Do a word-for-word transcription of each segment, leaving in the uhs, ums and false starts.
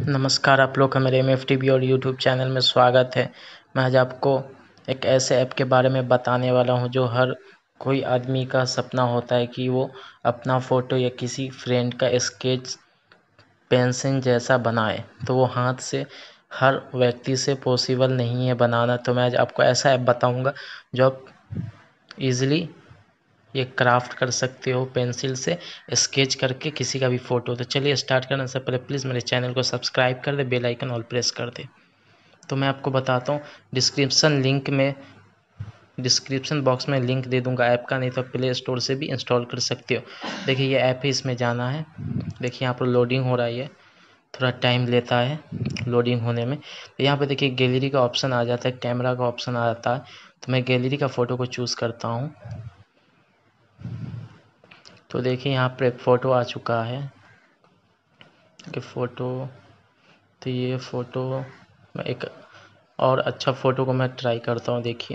नमस्कार, आप लोग का मेरे एम एफ टी वी और यूट्यूब चैनल में स्वागत है। मैं आज आपको एक ऐसे ऐप के बारे में बताने वाला हूं जो हर कोई आदमी का सपना होता है कि वो अपना फ़ोटो या किसी फ्रेंड का स्केच पेंसिल जैसा बनाए। तो वो हाथ से हर व्यक्ति से पॉसिबल नहीं है बनाना। तो मैं आज आपको ऐसा ऐप बताऊंगा जो आप ईज़िली ये क्राफ्ट कर सकते हो पेंसिल से स्केच करके किसी का भी फ़ोटो। तो चलिए स्टार्ट करने से पहले प्लीज़ मेरे चैनल को सब्सक्राइब कर दे, बेल आइकन ऑल प्रेस कर दे। तो मैं आपको बताता हूँ, डिस्क्रिप्शन लिंक में डिस्क्रिप्शन बॉक्स में लिंक दे दूंगा ऐप का, नहीं तो प्ले स्टोर से भी इंस्टॉल कर सकते हो। देखिए ये ऐप है, इसमें जाना है। देखिए यहाँ पर लोडिंग हो रहा है, ये थोड़ा टाइम लेता है लोडिंग होने में। तो यहाँ पर देखिए गैलरी का ऑप्शन आ जाता है, कैमरा का ऑप्शन आ जाता है। तो मैं गैलरी का फ़ोटो को चूज़ करता हूँ। तो देखिए यहाँ पर एक फ़ोटो आ चुका है कि फ़ोटो। तो ये फ़ोटो मैं एक और अच्छा फ़ोटो को मैं ट्राई करता हूँ। देखिए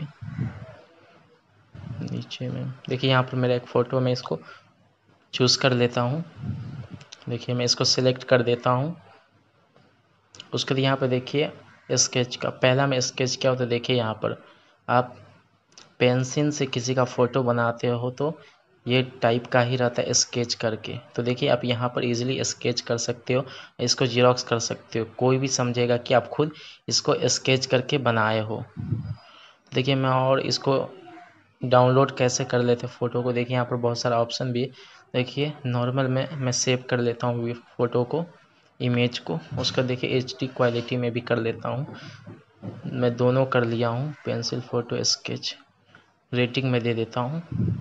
नीचे में देखिए यहाँ पर मेरा एक फ़ोटो, मैं इसको चूज़ कर लेता हूँ। देखिए मैं इसको सिलेक्ट कर देता हूँ। उसके बाद यहाँ पर देखिए स्केच का पहला में स्केच क्या होता है। देखिए यहाँ पर आप पेंसिल से किसी का फ़ोटो बनाते हो तो ये टाइप का ही रहता है स्केच करके। तो देखिए आप यहाँ पर इजीली स्केच कर सकते हो, इसको जीरोक्स कर सकते हो, कोई भी समझेगा कि आप खुद इसको स्केच करके बनाए हो। देखिए मैं और इसको डाउनलोड कैसे कर लेते फ़ोटो को, देखिए यहाँ पर बहुत सारा ऑप्शन भी है। देखिए नॉर्मल में मैं सेव कर लेता हूँ फ़ोटो को, इमेज को। उसका देखिए एच डी क्वालिटी में भी कर लेता हूँ। मैं दोनों कर लिया हूँ, पेंसिल फ़ोटो स्केच। रेटिंग में दे देता हूँ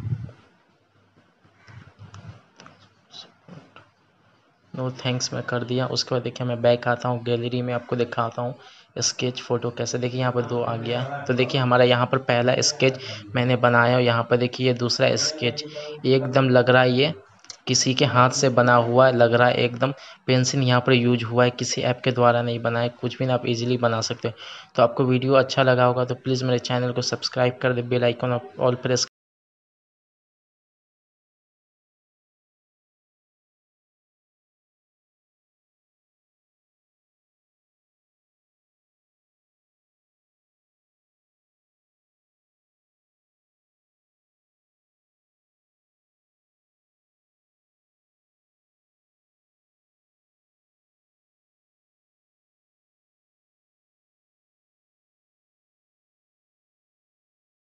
नो थैंक्स, मैं कर दिया। उसके बाद देखिए मैं बैक आता हूँ, गैलरी में आपको दिखाता हूँ स्केच फ़ोटो कैसे। देखिए यहाँ पर दो आ गया। तो देखिए हमारा यहाँ पर पहला स्केच मैंने बनाया और यहाँ पर देखिए ये दूसरा स्केच एकदम लग रहा है ये किसी के हाथ से बना हुआ लग रहा है एकदम। पेंसिल यहाँ पर यूज हुआ है, किसी ऐप के द्वारा नहीं बना है। कुछ भी ना, आप इजीली बना सकते हो। तो आपको वीडियो अच्छा लगा होगा तो प्लीज़ मेरे चैनल को सब्सक्राइब कर दे, बेल आइकन ऑल प्रेस